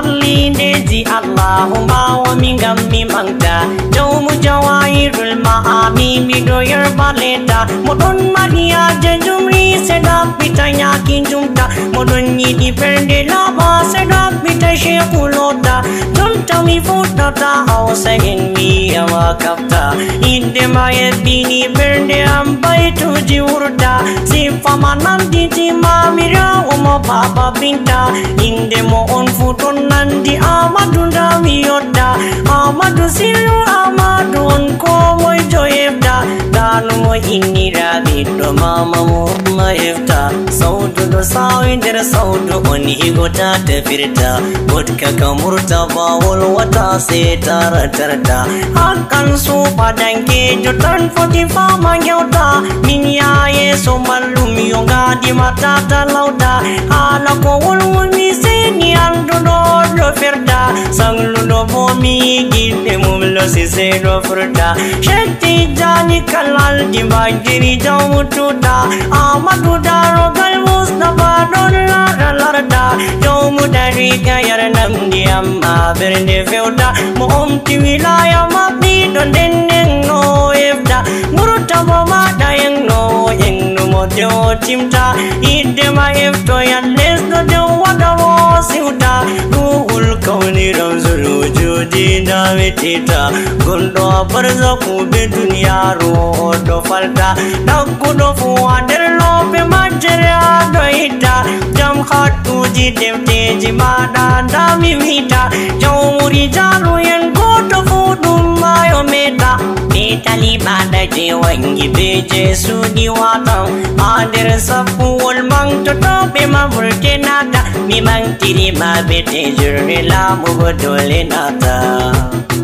Ali Deji Allahumma wa mingam mimangta Jaumu Jawairul Ma'ani Midoyer Baleta Modon Maria Jajumri Sedap Pitanya Kinjumta Modon Yidi Perde Lava Sedap Pita Shekulota Junta mi futata Hausa in mi awakapta Inde Maya Bini Perde Ambai Tuji Urta Sifama Nandi Jima Mira Uma Papa Binta Inde Mo on Futon Nandi Amadunda Miyota Amadu Silu Amadu on Komoy Joyevda Danu Mo Inira Bido Mama Mo Maevta Saudu do Sawindera Saudu on Higota Tefirta Vodka Kamurta Bawol Wata Setara Tarta Akan Supa Danke Jotan 45 Mangyota Minya Yeso Malum Yoga Di Matata Lauda Ala Ko Ulumi Seni Andodo Ferda Sangludo Bomi Gide Mumlo Sisero Furta Shakti Jani Kalal Di Bajiri Jamututa Amadu Daro Galmus Nabadon Larda Jomu Dari Gayaranam Diam Berde Feuda Mohom Tiwilaya Mabi Don Dendeng No Evda Muruta Bama Dayang No Yang Numo Teo Timta Idema Evto Yan Lesno Teo Wadawo Siuta Ruhul Kauni Ramzulu Judi Damitita Gundo Barza Kube Dunia Ro Do Falta Nakudo Fuader Lope Majeria Doita Jam Khatu Ji Devte Jimada Dami Vita Jaumuri Jalu Yan Goto Fudu Mayo Meta Metali Bada Jewangi Beje Sudi Watam Adir Sapu Wolmang Toto Bema Vulkenata Mimang Tiri Mabete Jurila Mubodole Nata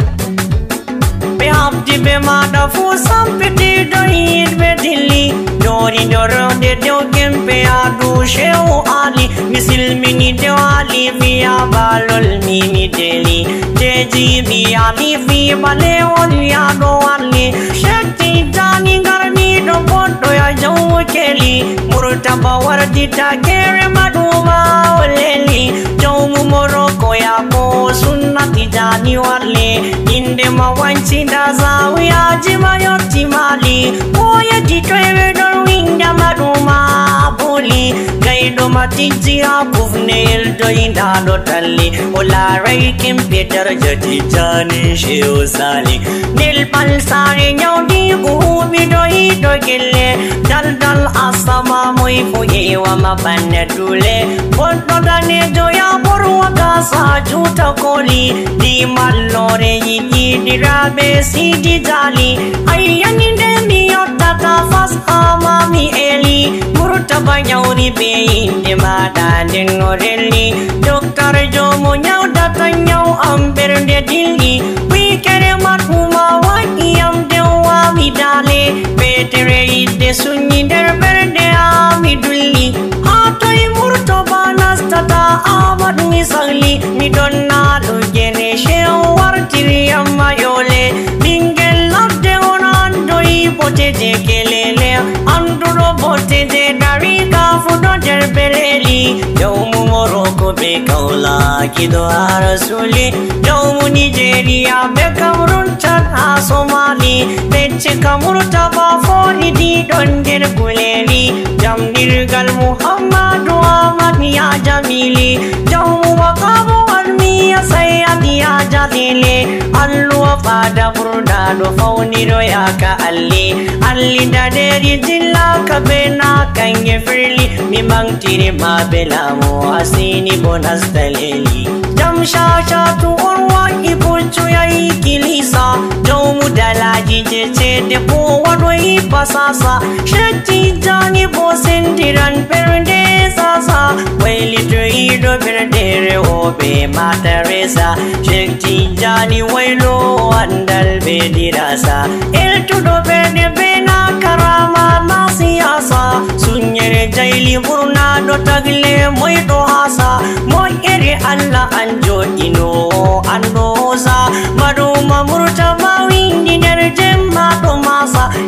Behapti Bemada Fusam Peti Dohid Bedili Dori Doro De Dokem Peadu Sheo Ali Misil Mini Dewali Via Balol Mimi Deli Deji Biali Via Baleo Liado Ali Shakti Jani Garmi Do Bodo Ya Jau Kelly Murtaba Wardita Kere Maduma Oleli Jau Moroko Ya Bo Sunnati Jani Wale Inde Mawanchi Dazawi Ajima Yoti Mali Oya Jitwe Winda Maduma Boli Gaido Matiji Abuvnel Doinda Dotali Ola Raikim Peter Jati Jani Sheo Sali Nil Palsari Nyodi Gubi Doi Dogile Dal Dal Asama Mui Fuye Wama Panetule Bodo Dane Joya Borwa Gasa Juta Koli Di Malore Yiki Di Rabe Sidi Jali Ayani Demi Yotata Fas Mami Eli Murtaba Nyauri Bein De Mada Denoreli Doktor Jomo Nyau Data Nyau Amber De Dili Wikere Matuma Wakiyam Dewa Midale Petere Ide Sunyi Derber De Amiduli Hatoi Murtaba Nastata Abad Misali Midonna Lugene Sheo Wartiri Amayole Bingel Labde Onando Ipote Kelele Anduro Bote De Darika Fudo Derbeleli Yaumu Morocco Bekaula Kido Arasuli Yaumu Nigeria Bekamrun Chad Somali Peche Kamurtaba Fori Di Donder Guleli Jamdir Gal Muhammadu Ahmad Ya Jamili Jaumu Wakabu Almiya Sayyadi Ya Jalile Allu Fada Burda Do Fauniro Yaka Ali Ali Daderi Jilla Kabena Kange Firli Mimang Tiri Mabela Mo Asini Bonas Taleli Jamsha Shatu Urwa Ipuchu Ya Ikilisa Jomu Dalaji Jeche Depo Wadwa Ipasasa Shakti Jani Bosendiran Perde Sasa Waili Tuido Perdere Obe Mataresa Shakti Jani Wailo Andal Bedirasa El Tudo Perde Bena Karama Nasiasa Sunyere Jaili Burna Do Tagle Moito Hasa Moyere Allah Anjo Ino Andosa Maduma Murtaba Windi Derjem Matomasa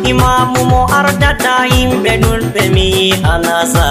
imamu mo ardata imbe dulbe mi anasa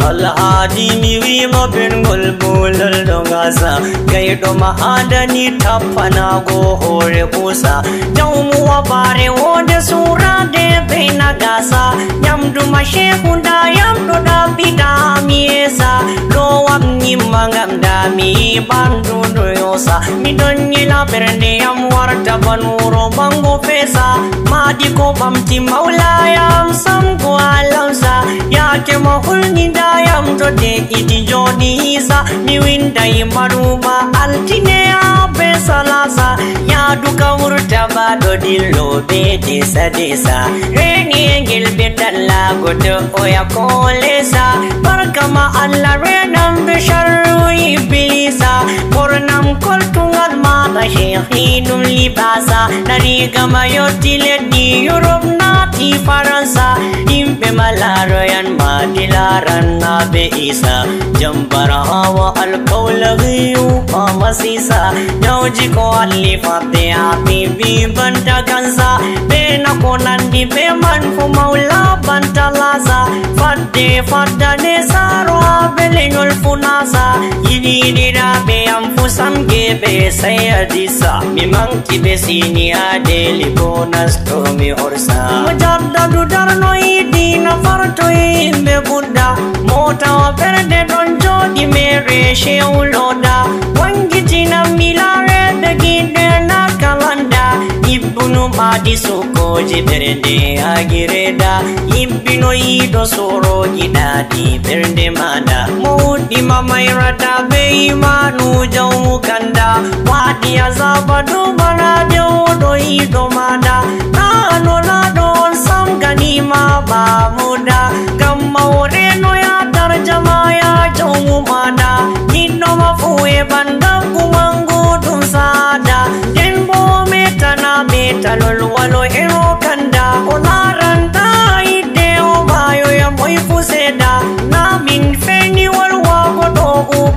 alhadi mi wi mo ben gol bulal dongasa gaido mahadani tapana go hore kusa jawmu wa bare wode sura de bena gasa nyamdu ma shehunda yamdo da bidami esa lo wamni mangam mi bandu doyosa mi donni la berde am warta banuro bango pesa madi ko bamti maulayam sam ko alamsa ya ke mahulni dayam to de iti jodi isa mi winda maruba altine abe salasa ya duka murta ba do dillo be desa desa reni engel betalla godo oya kolesa barkama alla renam be sharru iblisa pornam koltungal mata shehidul libasa dari gama yotile di Europe nati Faransa impe malaroyan madilaran nabe isa jambara hawa alqawlagiyu masisa jauji ko alli fate api bi banta kansa bena konandi be man fu maula banta laza fate fata ne saro belenul funasa yidira be am fusam gebe sayadisa mimang kibe sini adeli bonus to mi orsa mujaddadu darno idina farto imbe buddha mota perde don jodi mere sheuloda wangijina milare begide na kalanda ibnu madi suko jiberde agireda ibnu ido soro gidadi berde mada mudi mamairata beimanu jawu kanda wadi azabadu bana jodo ido mada nano ladon sam ganima ba muda kamaure no ya tarjama ya jawu mada nino mafuwe banda kumangu tumsada denbo metana metalol walo ero kanda olaranta ide obayo ya moifuseda namin feni walwa godo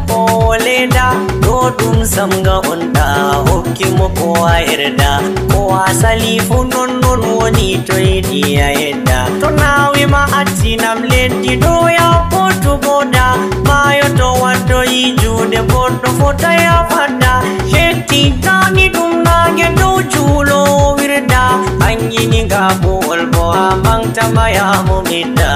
upoleda dodum samga onda hokimo ko airda ko asali funon non woni toidi aida to nawi ma atinam lendi do ya potu boda mayo to wando ijude bodo fota ya fada sheti tani dum nage do julo wirda angini gabo olbo amang tamaya mumida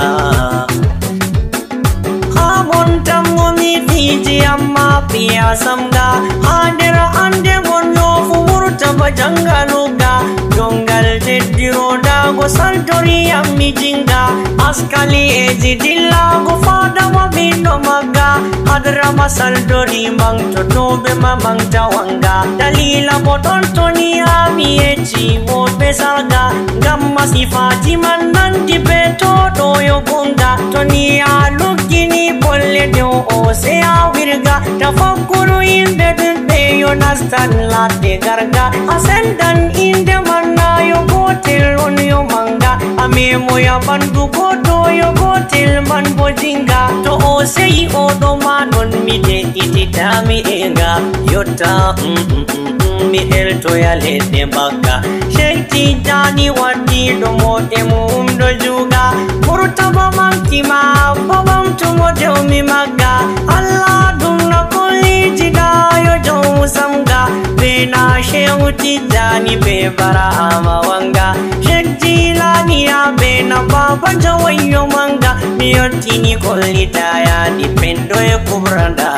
Fiji amma piya samga hadira ande gonno fumurta bajanga luga dongal teddiro dago saltori ammi jinga askali eji dilla go fada wabindo maga hadra masaldori mangto tobe mamang tawanga dalila boton toni ami eji wo pesaga gamma sifati mananti beto doyo bonga toni alukini polle do se awirga tafakkuru inde be yo nastan latte garga asendan inde manna yo gotel on yo manga ame moya bandu godo yo gotel man bojinga to o sei o do manon mide ititami enga yota mi elto ya lede baka sheti dani wadi do mode mum do juga murtaba mantima babam tumo de mi maga Allah dunna kulli jidayo jawu samga bena sheuti dani be barama wanga sheti lani ya bena baba jawayo manga miyoti ni kulli daya dipendo e kubranda